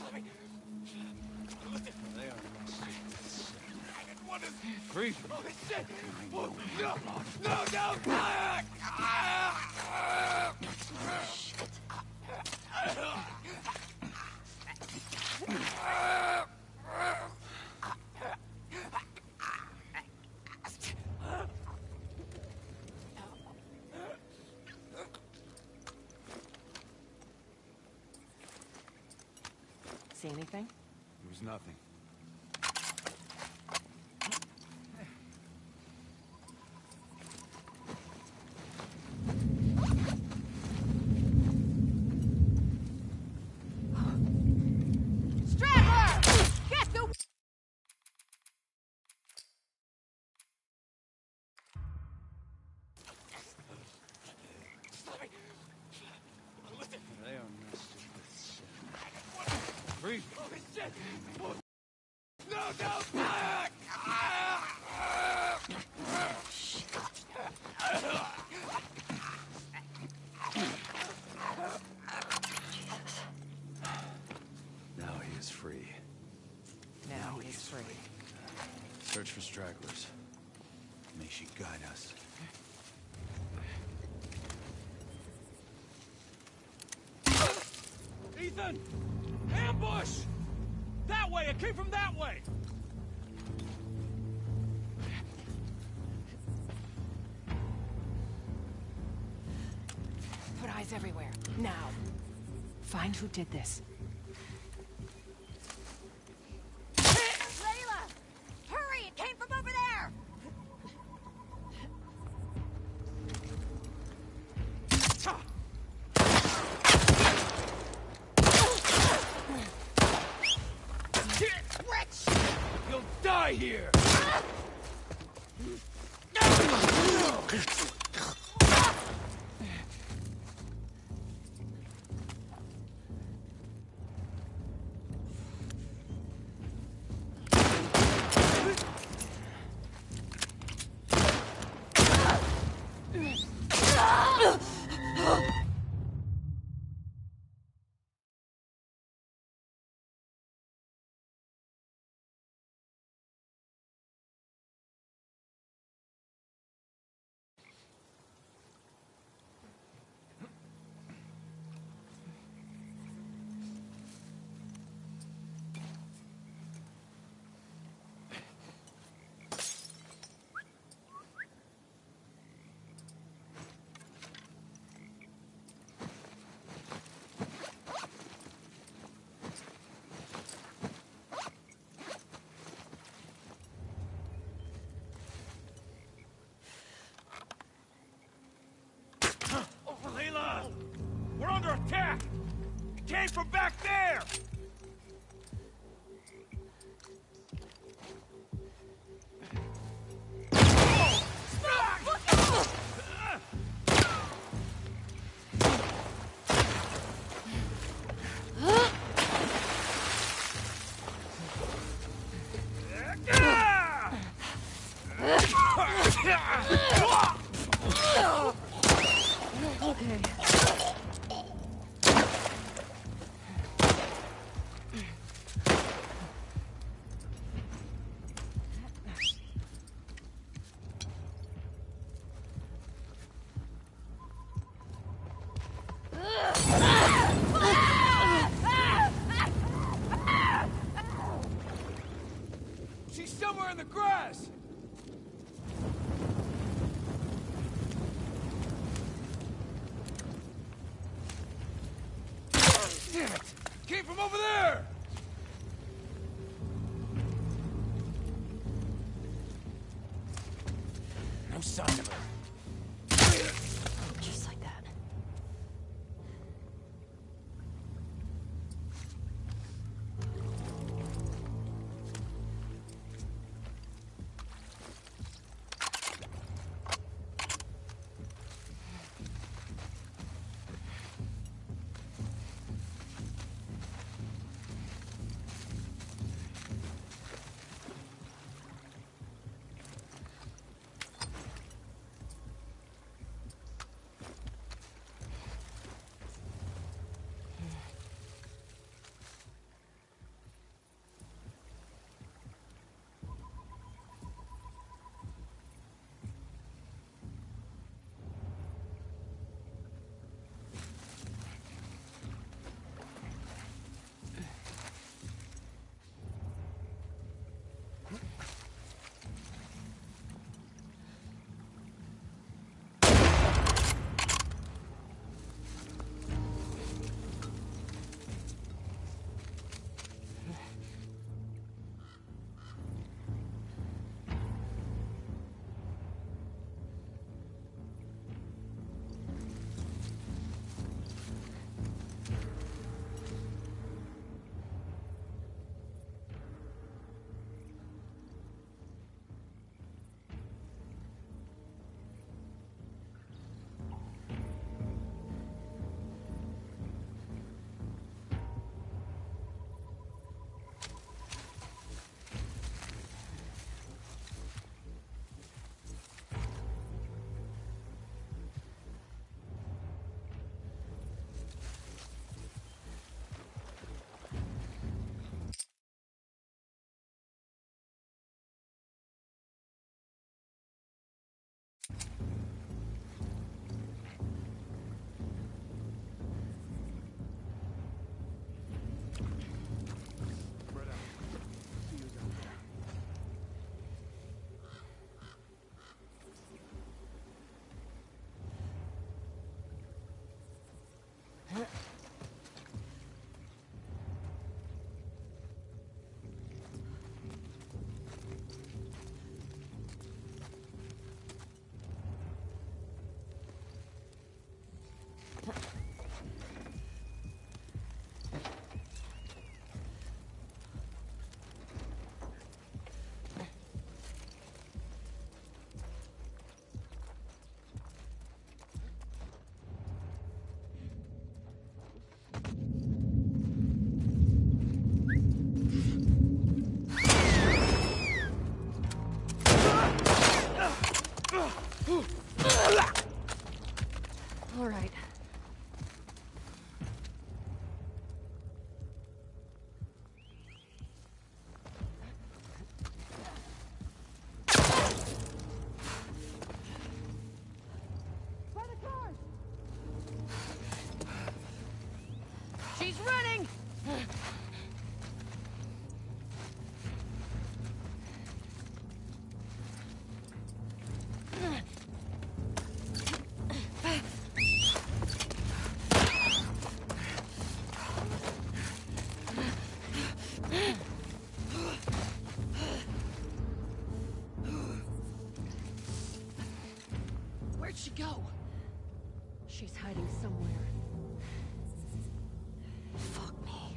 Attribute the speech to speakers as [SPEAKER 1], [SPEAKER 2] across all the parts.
[SPEAKER 1] They are
[SPEAKER 2] What is...
[SPEAKER 1] free.
[SPEAKER 2] Oh, shit! Oh, no! No, no!
[SPEAKER 3] See anything?
[SPEAKER 1] There was nothing. They are messed with shit. Free.
[SPEAKER 2] Oh, shit! Oh, no, no!
[SPEAKER 1] Now he is free.
[SPEAKER 3] Now he is free.
[SPEAKER 1] Search for stragglers. May she guide us.
[SPEAKER 2] Ethan! Ambush! That way! It came from that way!
[SPEAKER 3] Put eyes everywhere. Now. Find who did this.
[SPEAKER 4] Layla! Hurry! It came from over there!
[SPEAKER 2] You'll die here! Layla! We're under attack! It came from back there! She's somewhere in the grass! Damn it! Came from over there! No sign of her.
[SPEAKER 3] Just like that. All right.
[SPEAKER 4] She's running! Where'd she go?
[SPEAKER 3] She's hiding somewhere.
[SPEAKER 4] Fuck me.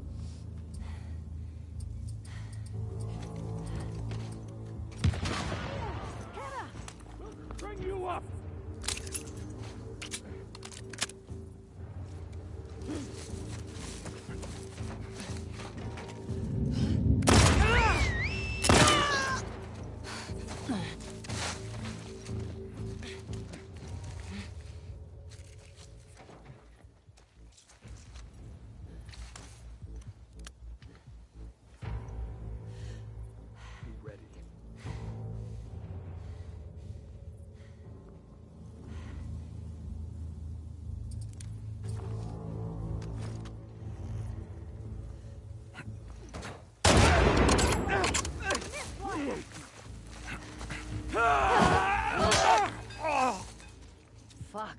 [SPEAKER 2] Bring you up! Be ready.
[SPEAKER 3] Fuck.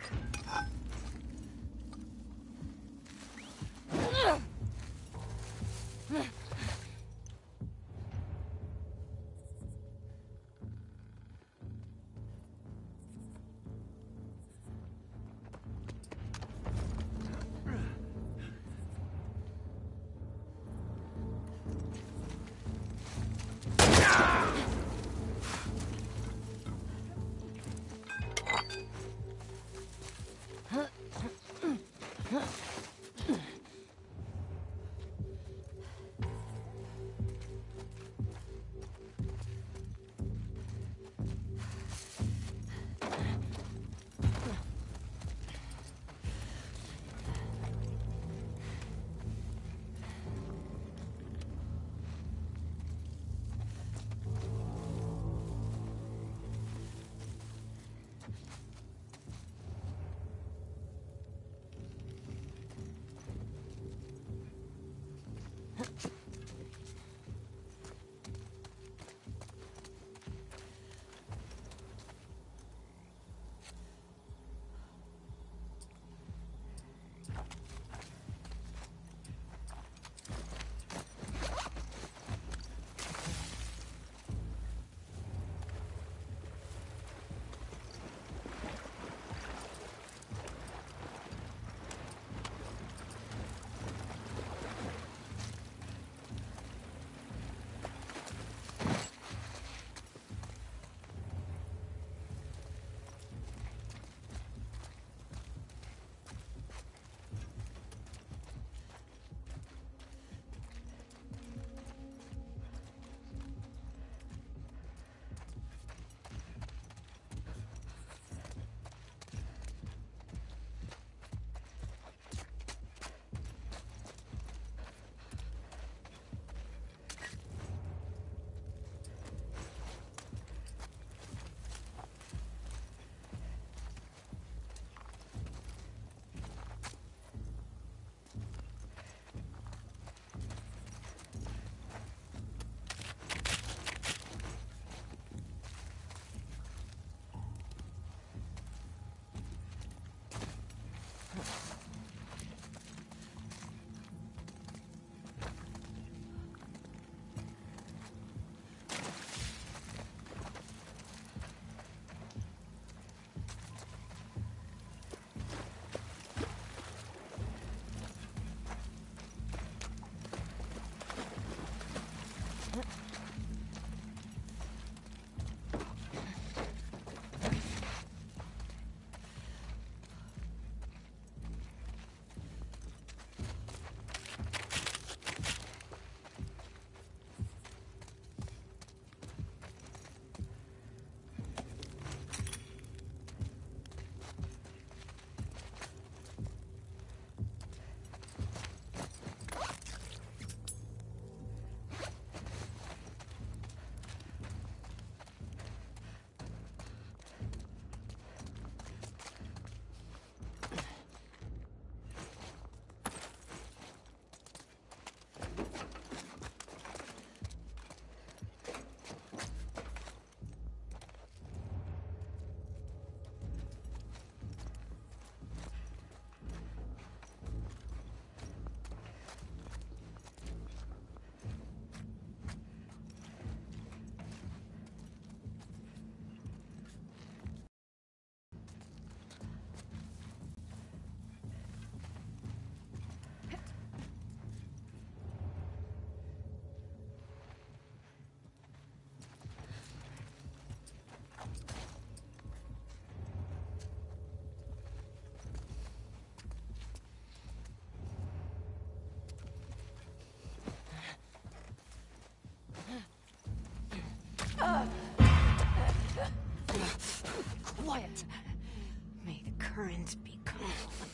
[SPEAKER 4] quiet. May the current be calm.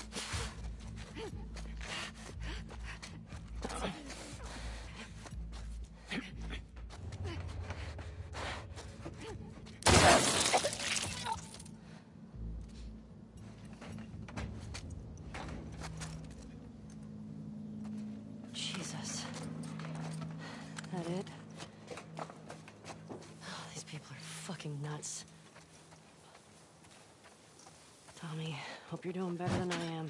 [SPEAKER 4] Jesus. That it? Oh, these people are fucking nuts. Tommy, hope you're doing better than I am.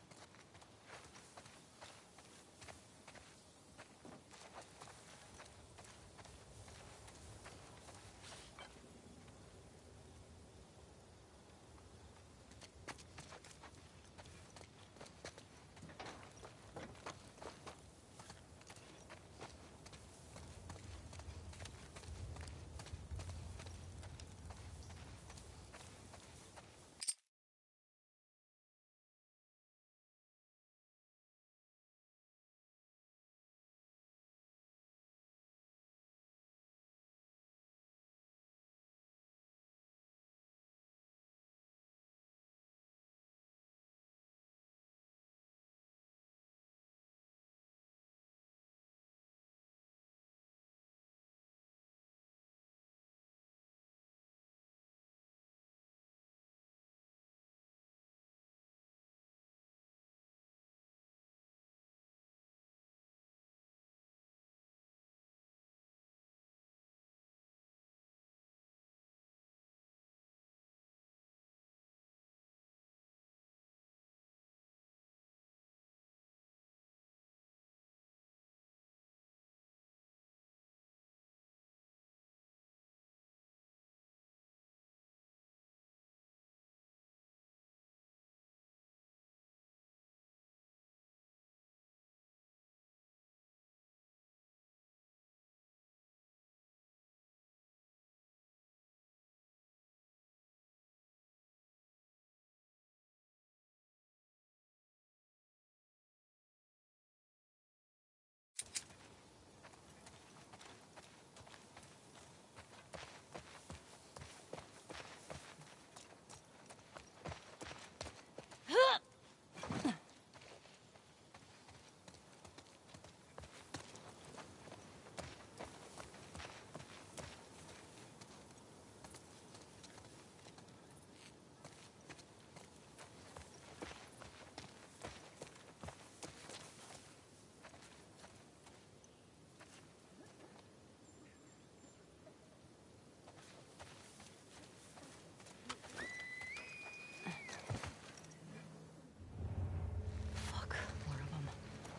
[SPEAKER 4] Fuck, more of them.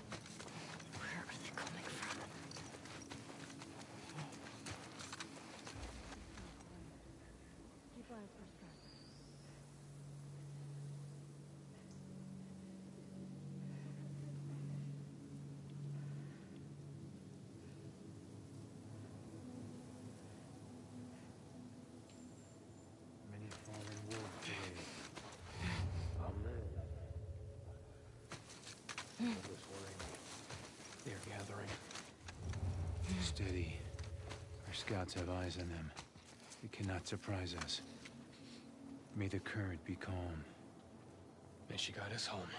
[SPEAKER 4] Where are they coming from?
[SPEAKER 1] Many fallen wolves today. Amen.
[SPEAKER 2] They're gathering.
[SPEAKER 1] Steady. Our scouts have eyes on them. They cannot surprise us. May the current be calm.
[SPEAKER 2] May she guide us home.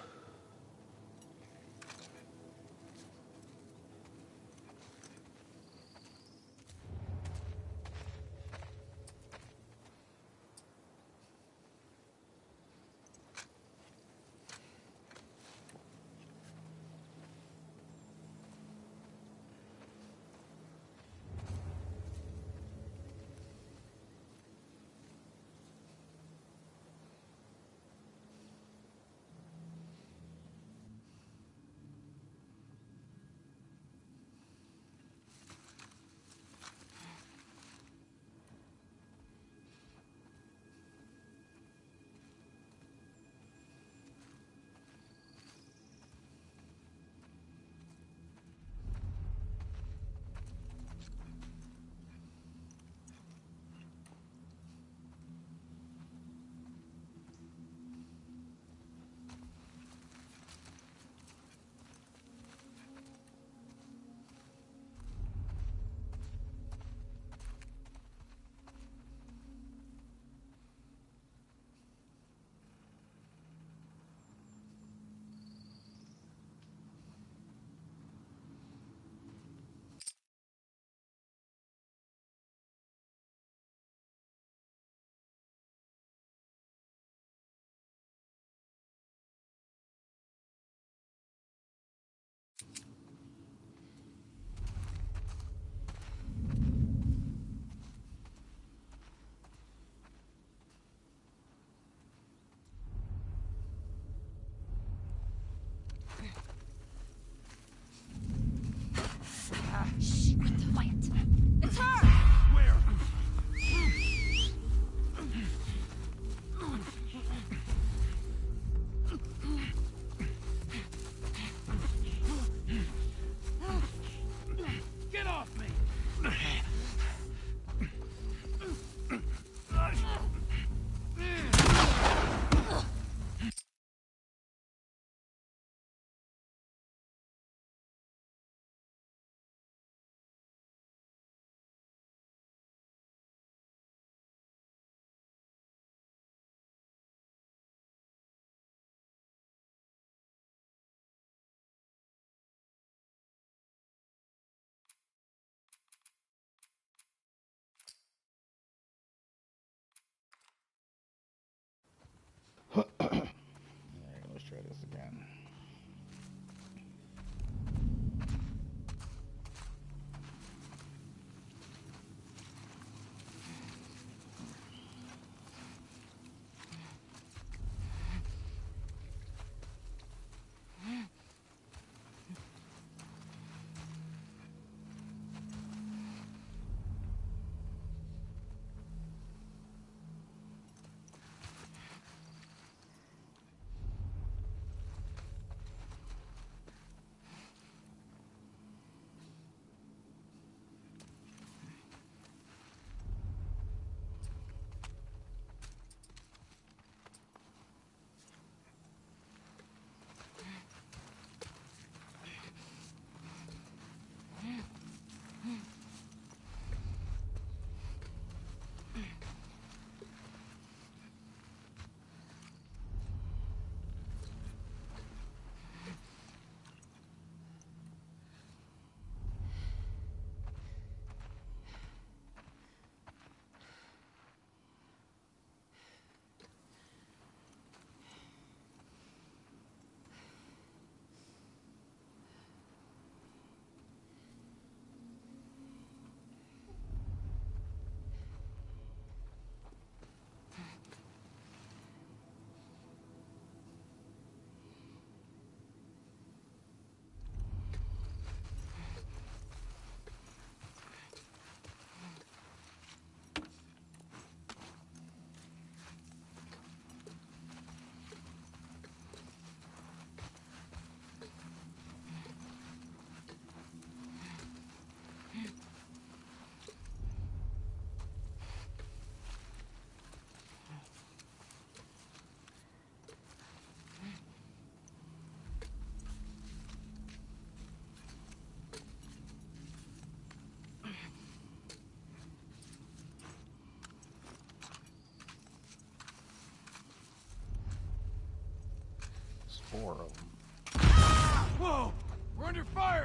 [SPEAKER 5] 4 of them.
[SPEAKER 2] Whoa! We're under fire!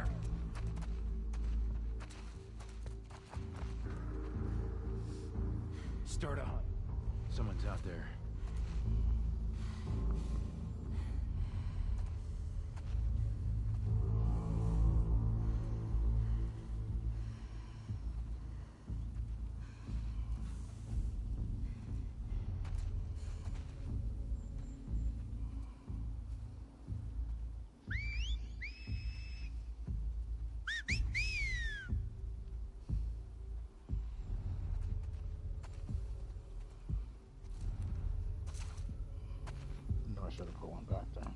[SPEAKER 1] Start a hunt. Someone's out there.
[SPEAKER 5] No, I should have put one back there.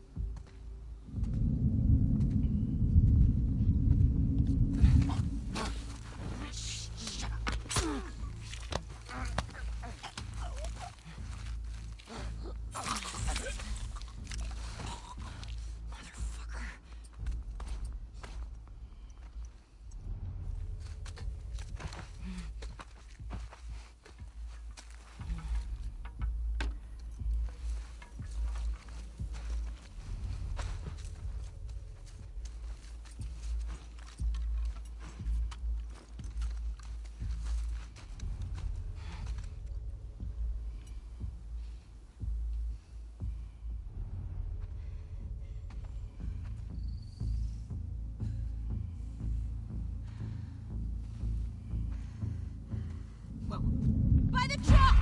[SPEAKER 3] By the truck!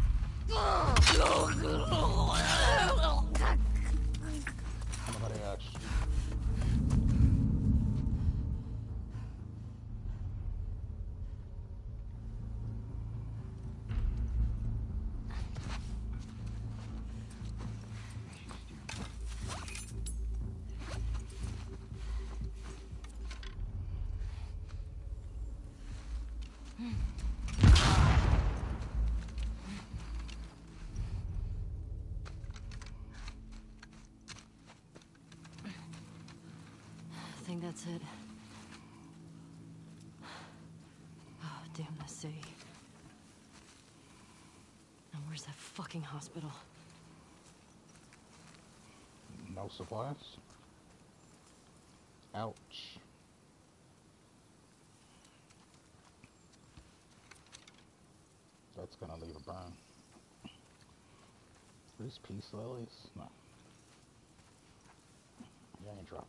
[SPEAKER 5] Nobody asked.
[SPEAKER 4] I think that's it. Oh, damn the city. And where's that fucking hospital?
[SPEAKER 5] No supplies? Ouch. That's gonna leave a burn. These peace lilies? No. You ain't dropping.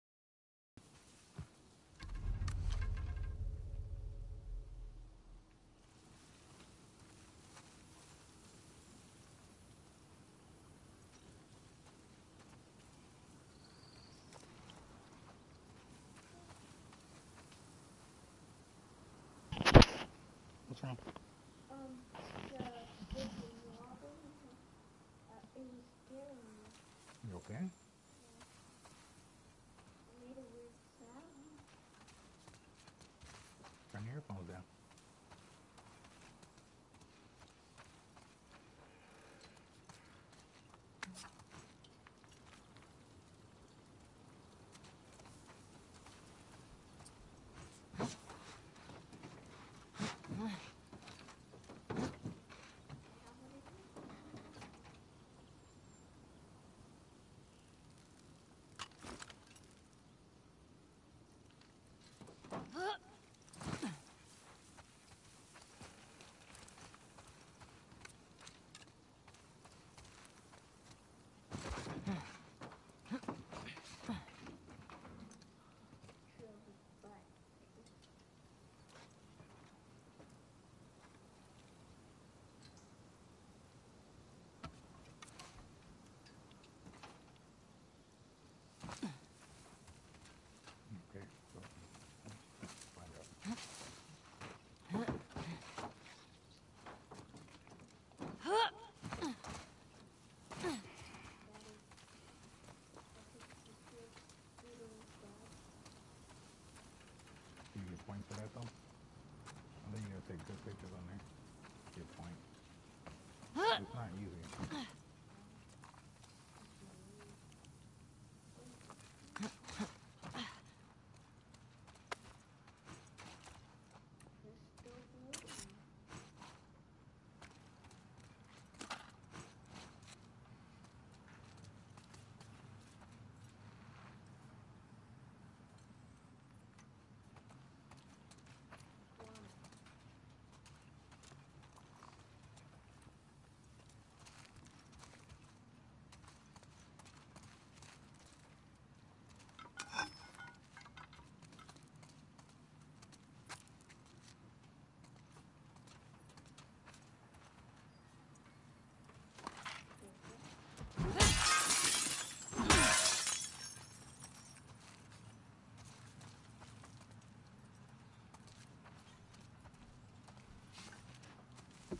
[SPEAKER 5] What's wrong? You okay? Turn your earphones down. Okay, so find out. Do you get points for that though? I think you gotta take good pictures on there. Get points. It's not easy.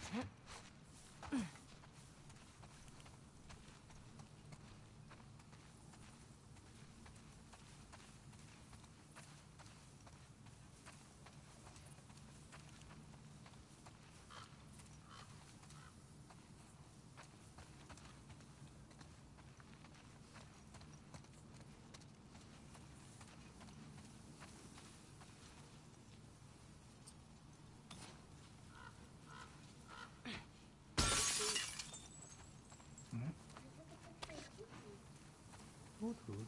[SPEAKER 5] Food.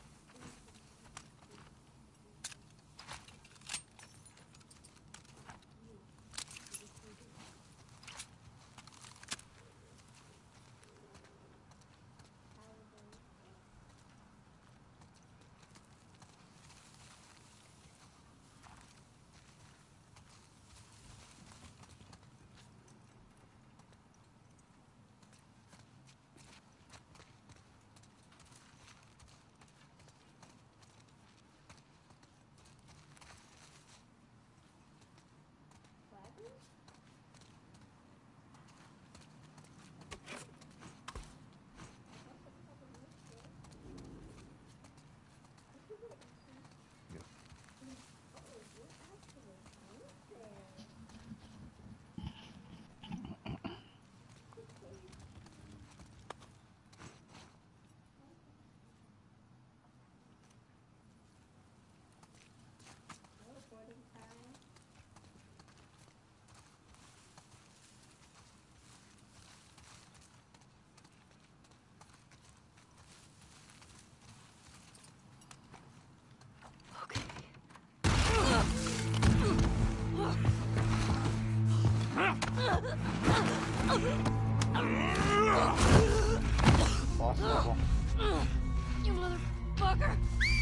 [SPEAKER 5] Boss level.
[SPEAKER 4] You motherfucker!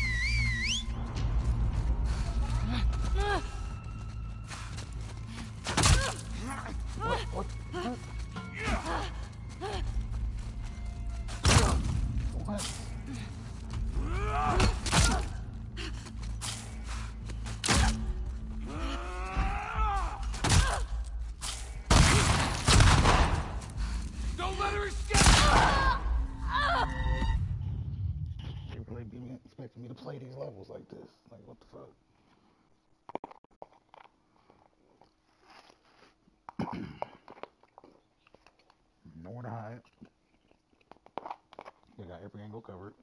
[SPEAKER 5] What? What?
[SPEAKER 2] Don't let her escape!
[SPEAKER 5] They really be expecting me to play these levels like this. Like, what the fuck? Nowhere to hide. They got every angle covered.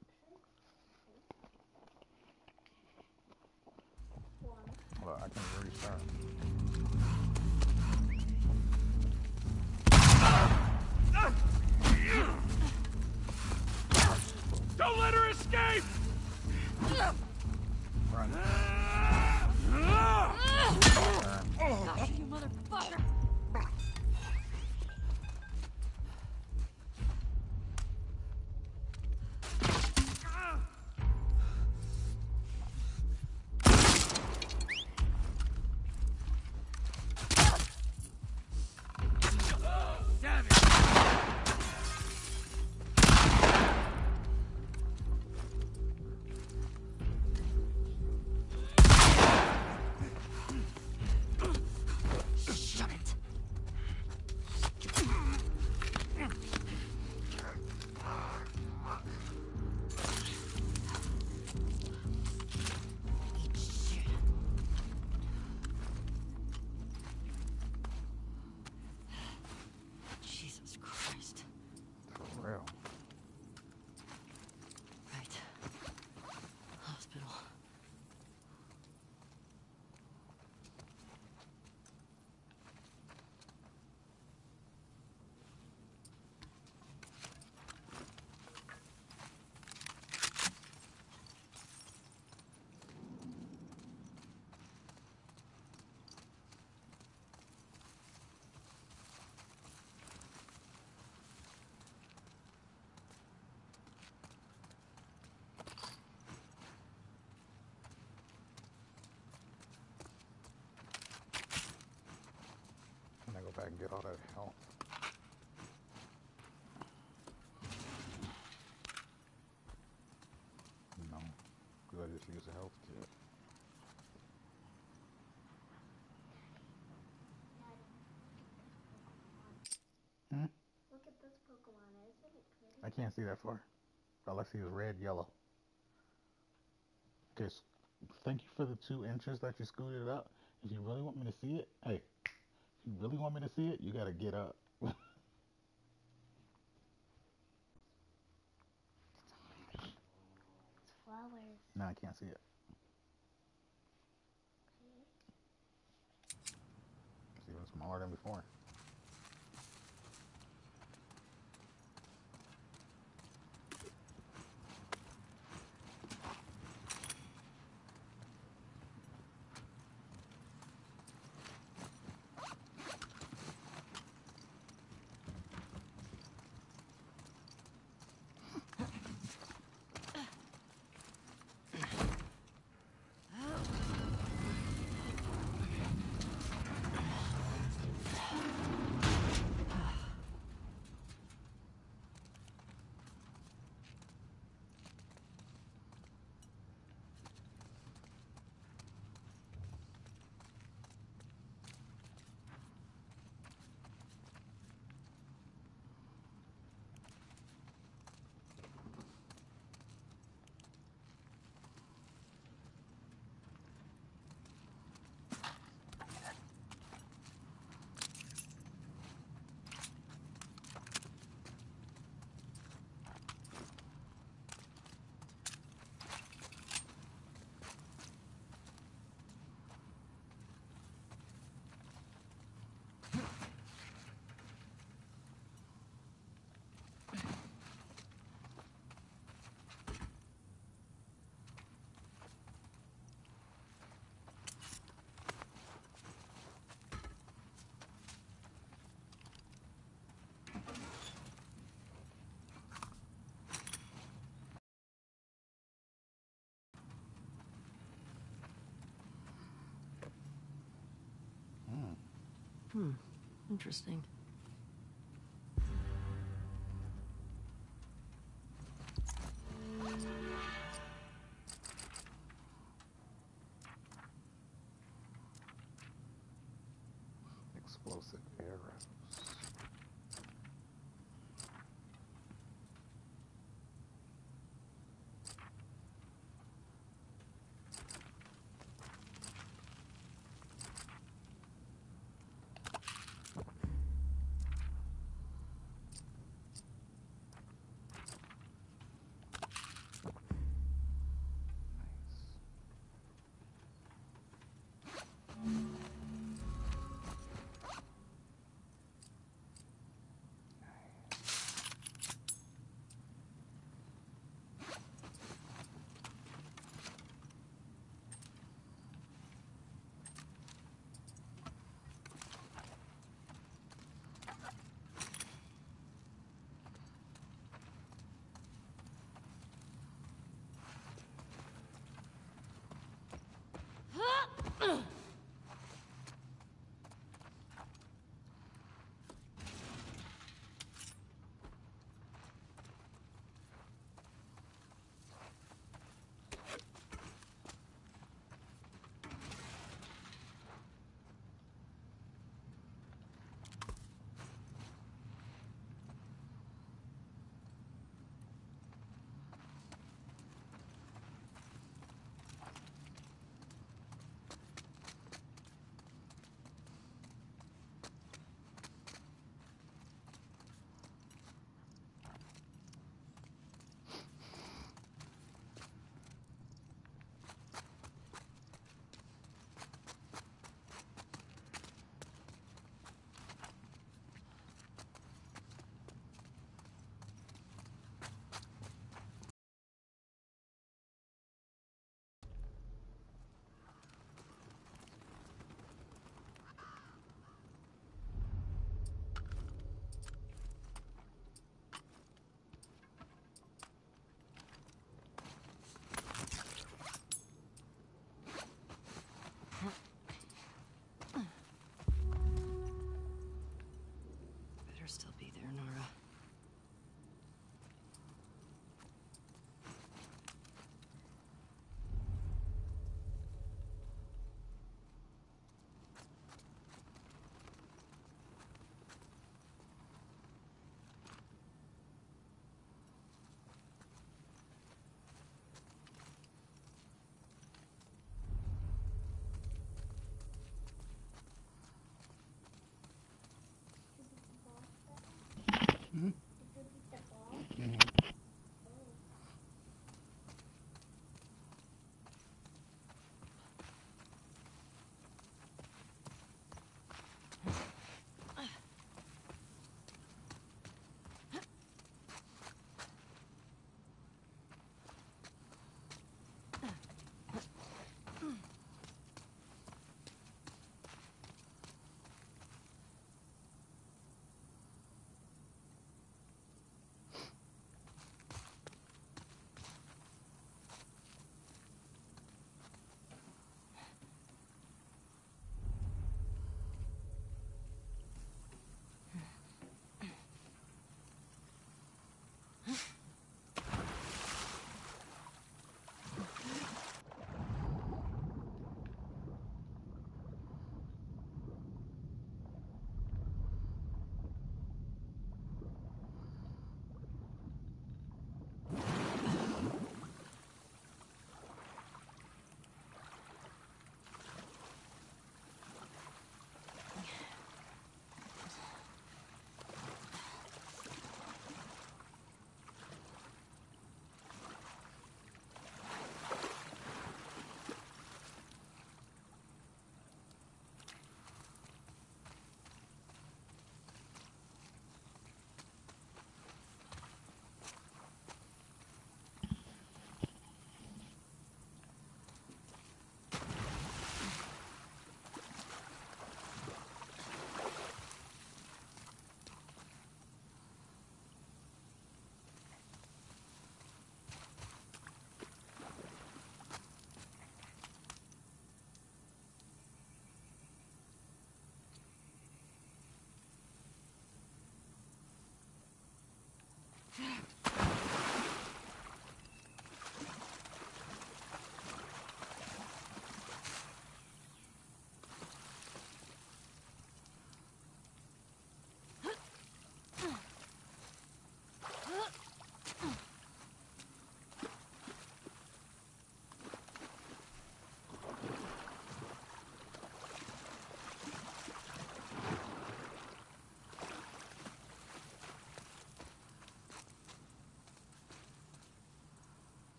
[SPEAKER 5] Well, I can already start.
[SPEAKER 2] Don't let her escape!
[SPEAKER 5] Run.
[SPEAKER 4] Gotcha, you motherfucker!
[SPEAKER 2] Damn it!
[SPEAKER 4] Shut it! Eat shit. Jesus Christ.
[SPEAKER 5] For real.
[SPEAKER 4] Right. Hospital.
[SPEAKER 5] I'm gonna go back and get all that help. No, because I just used a health kit. I can't see that far. All I see is red, yellow. Okay, thank you for the 2 inches that you scooted up. If you really want me to see it, hey, if you really want me to see it, you gotta get up.
[SPEAKER 6] It's flowers.
[SPEAKER 5] No, I can't see it. It's even smaller than before.
[SPEAKER 4] Interesting.
[SPEAKER 5] Explosive arrows.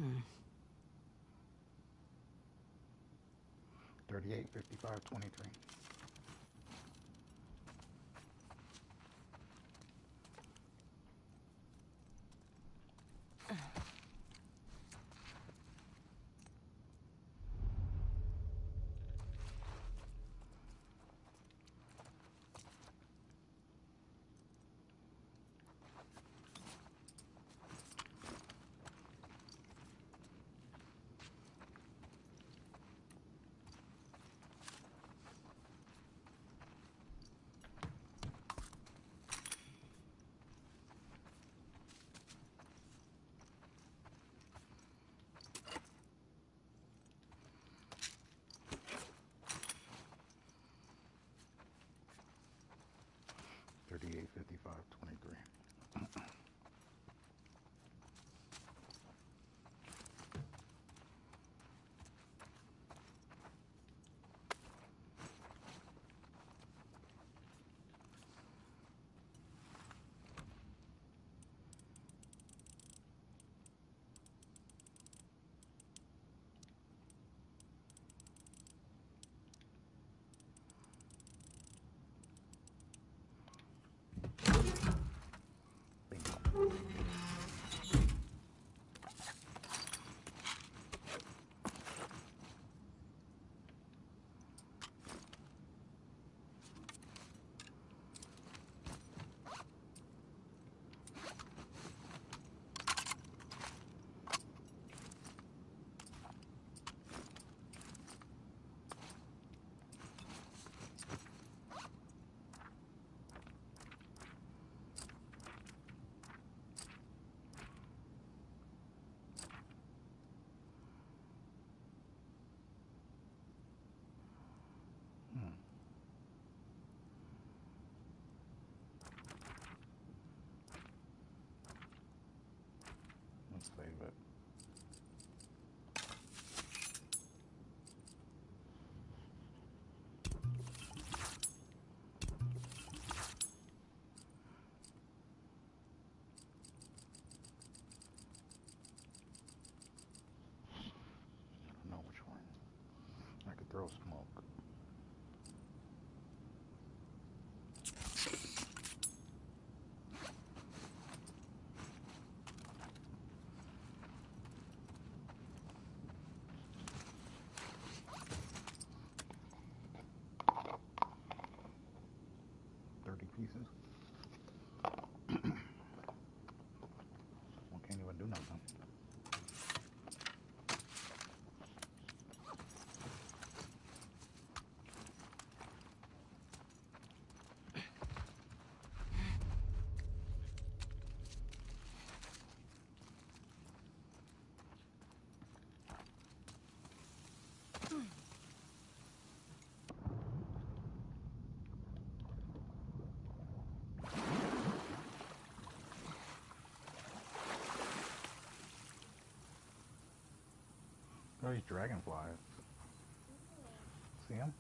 [SPEAKER 5] 38, 55, 23. $38, 55, 23. Let's save it. I don't know which one. I could throw smoke. Pieces. Well, can't even do nothing. Oh, these dragonflies. See them?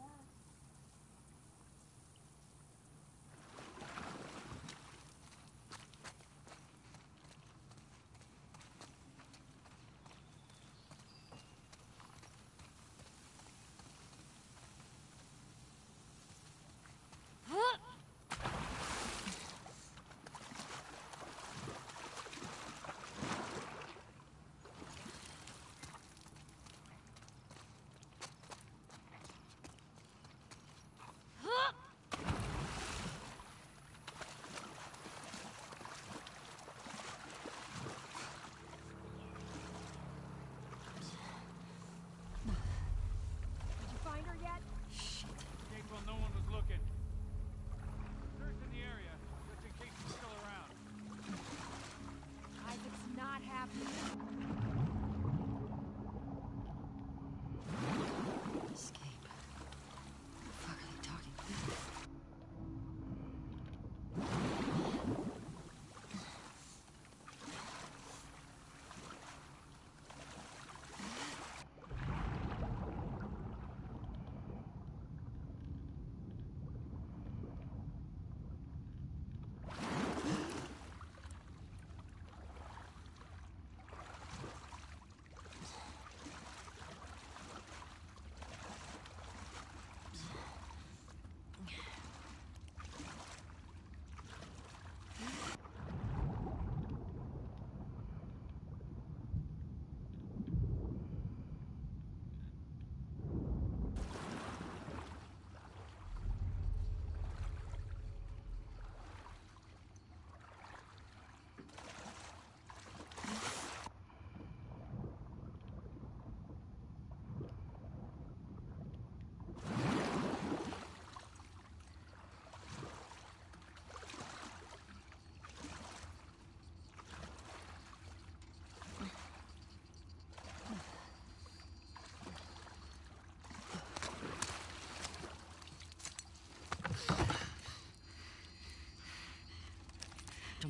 [SPEAKER 3] Did you find her yet?
[SPEAKER 2] Escaped while no one was looking. Search in the area, just in case he's still around.
[SPEAKER 3] Isaac's not happy.
[SPEAKER 4] Escape. What the fuck are you talking about?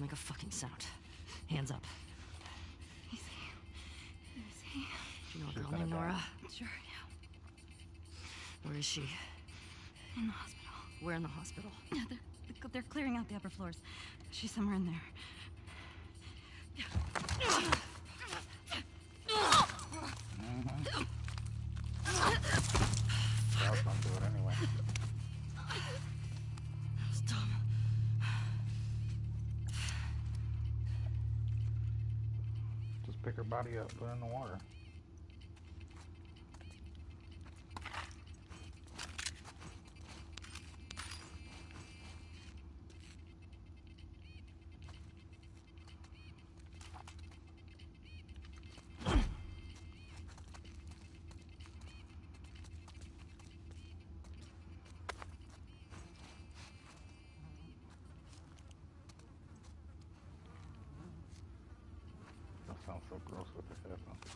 [SPEAKER 4] make a fucking sound. Hands up.
[SPEAKER 6] Easy.
[SPEAKER 4] Do you know a
[SPEAKER 5] She's
[SPEAKER 4] girl
[SPEAKER 5] gonna
[SPEAKER 4] named
[SPEAKER 5] die.
[SPEAKER 4] Nora?
[SPEAKER 6] Sure, yeah.
[SPEAKER 4] Where is she?
[SPEAKER 6] In the hospital.
[SPEAKER 4] Where in the hospital?
[SPEAKER 6] Yeah, they're clearing out the upper floors. She's somewhere in there.
[SPEAKER 5] I was gonna do it anyway.
[SPEAKER 4] That's dumb.
[SPEAKER 5] Just pick her body up, put her in the water. That sounds so gross with the headphones.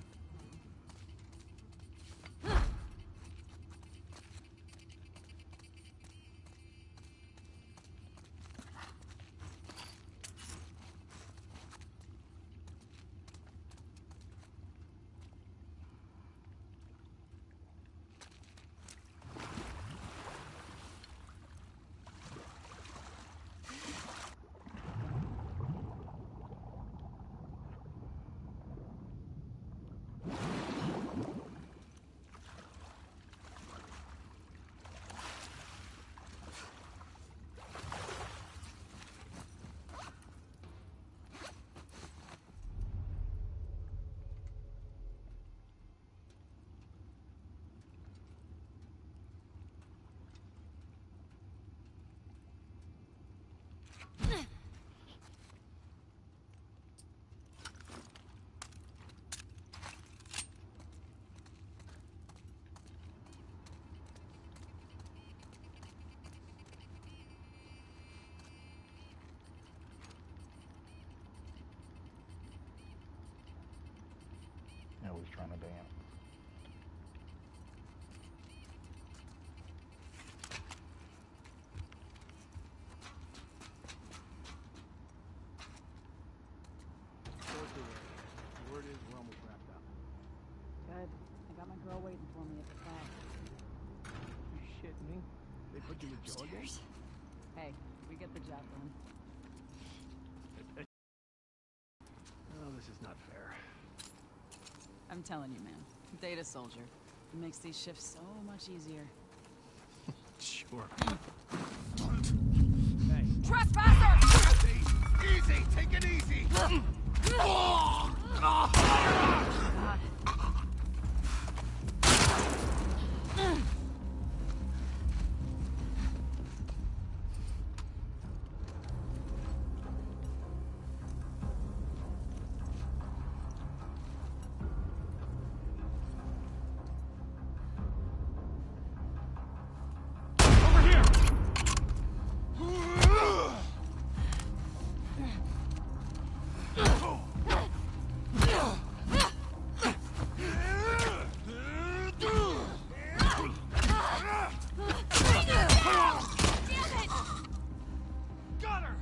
[SPEAKER 5] Yeah, we was trying to dance.
[SPEAKER 7] Word is we're almost wrapped up.
[SPEAKER 8] Good. I got my girl waiting for me at the pad.
[SPEAKER 7] You shitting me? They put you in jail again?
[SPEAKER 4] Upstairs.
[SPEAKER 8] Hey, we get the job done.
[SPEAKER 7] Oh, this is not fair.
[SPEAKER 8] I'm telling you, man. Data soldier. It makes these shifts so much easier.
[SPEAKER 7] Sure.
[SPEAKER 8] Trespasser!
[SPEAKER 7] Easy! Take it easy!
[SPEAKER 8] God.
[SPEAKER 2] Over here! Got her!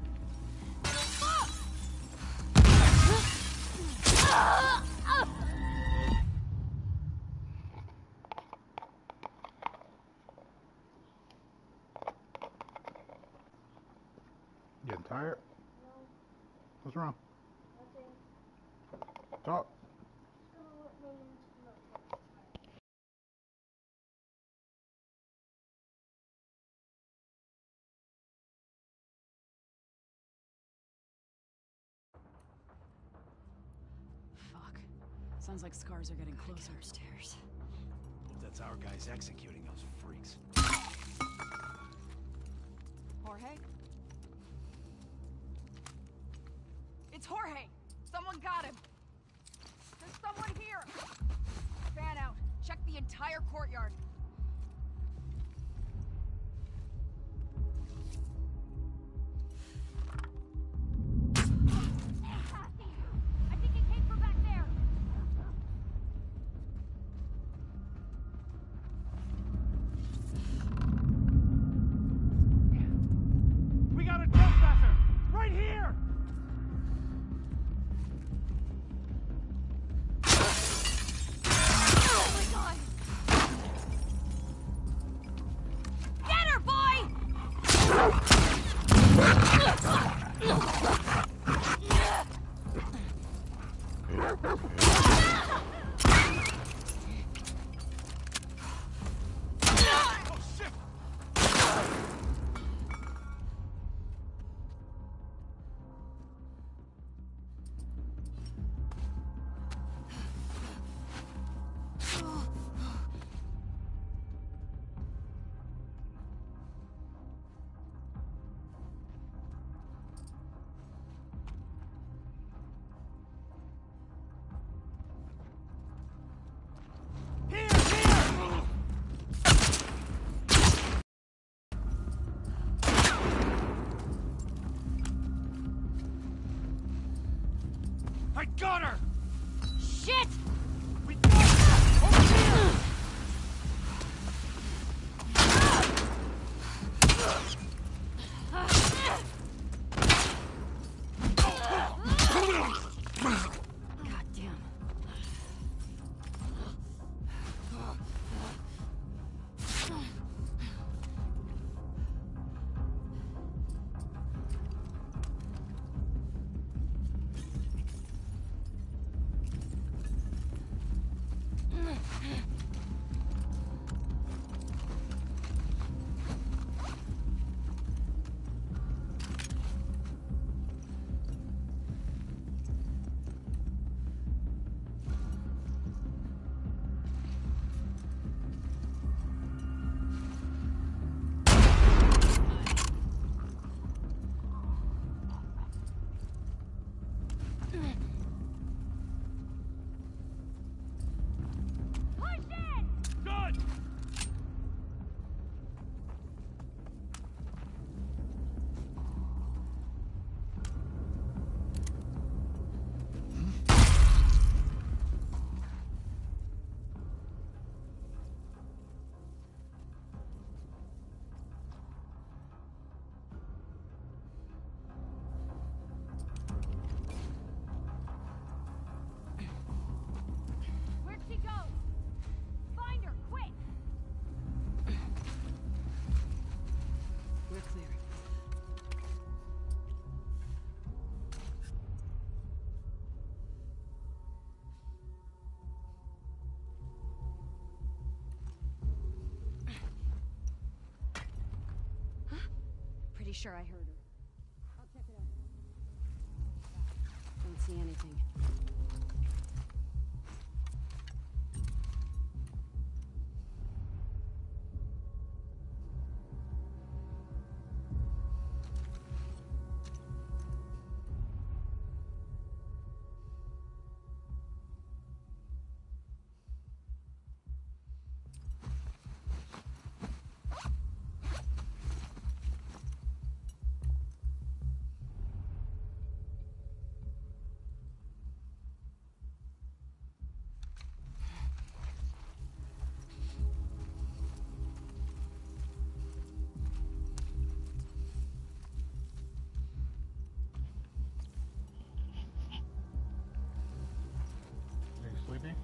[SPEAKER 5] Getting tired? What's wrong? Talk.
[SPEAKER 8] Fuck. Sounds like scars are getting closer.
[SPEAKER 4] Upstairs.
[SPEAKER 7] That's our guys executing those freaks.
[SPEAKER 8] Jorge? It's Jorge! Someone got him! There's someone here! Fan out. Check the entire courtyard.
[SPEAKER 6] I think it came from back there.
[SPEAKER 2] We got a trespasser! Right here! I got her!
[SPEAKER 6] Shit!
[SPEAKER 2] We got her! Over here!
[SPEAKER 6] Goddamn.
[SPEAKER 2] Good!
[SPEAKER 8] Where'd she go? Find her, quick!
[SPEAKER 3] We're clear.
[SPEAKER 6] Pretty sure I heard her. I'll check it out. Don't see anything.
[SPEAKER 5] Are you sleeping?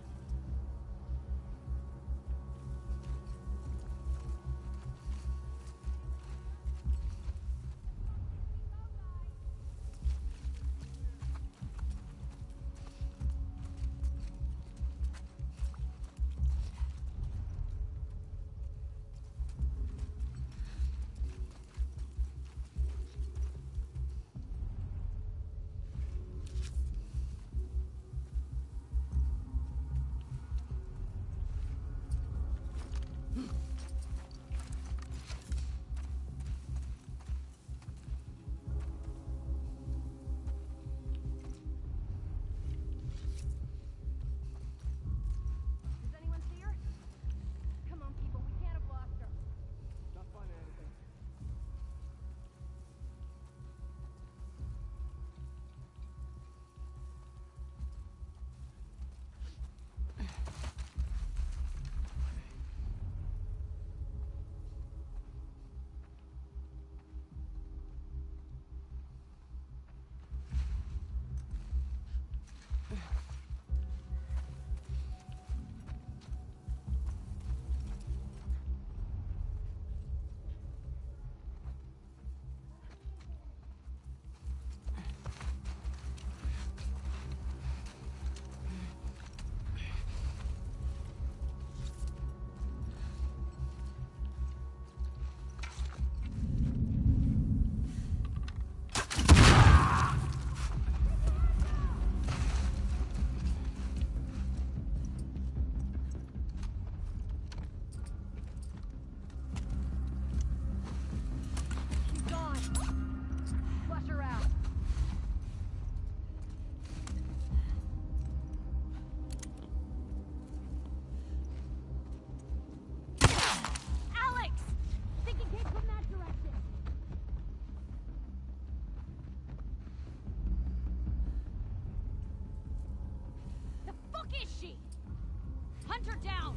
[SPEAKER 8] is she? Hunt her down!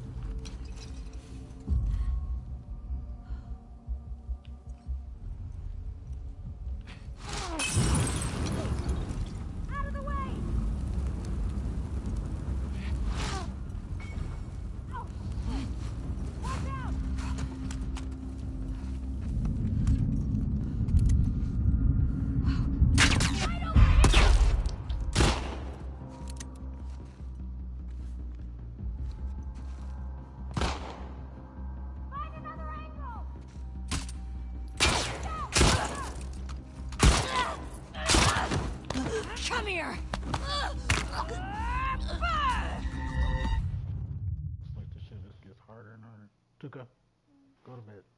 [SPEAKER 8] Out of the way! Oh, shit! Watch out! Right over here! Find another angle!
[SPEAKER 3] Come here!
[SPEAKER 5] It's like this shit just gets harder and harder. Tuka, go to bed.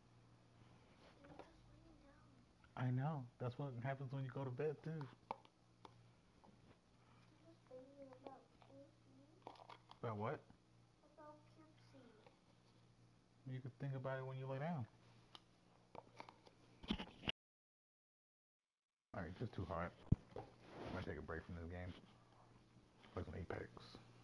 [SPEAKER 5] I know. That's what happens when you go to bed too. About what? You can think about it when you lay down. Alright, just too hot. I might take a break from this game. Play some Apex.